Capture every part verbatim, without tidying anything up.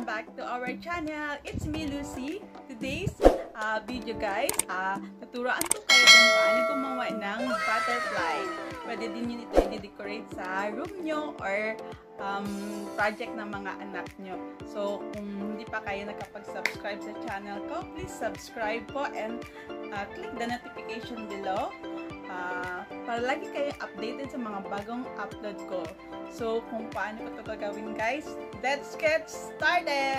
Welcome back to our channel. It's me, Lucy. Today's uh, video, guys, uh, naturuan ko kayo kung paano gumawa ng butterfly. Pwede din yun ito i-decorate sa room nyo or um, project ng mga anak nyo. So, kung hindi pa kayo nakapag-subscribe sa channel ko, please subscribe po and uh, click the notification below. Uh, para lagi kayong updated sa mga bagong upload ko. So, kung paano ko ito gagawin, guys, let's get started!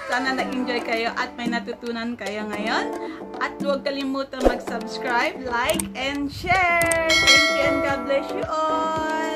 Sana nag-enjoy kayo at may natutunan kayo ngayon. At huwag kalimutan mag-subscribe, like, and share. Thank you and God bless you all.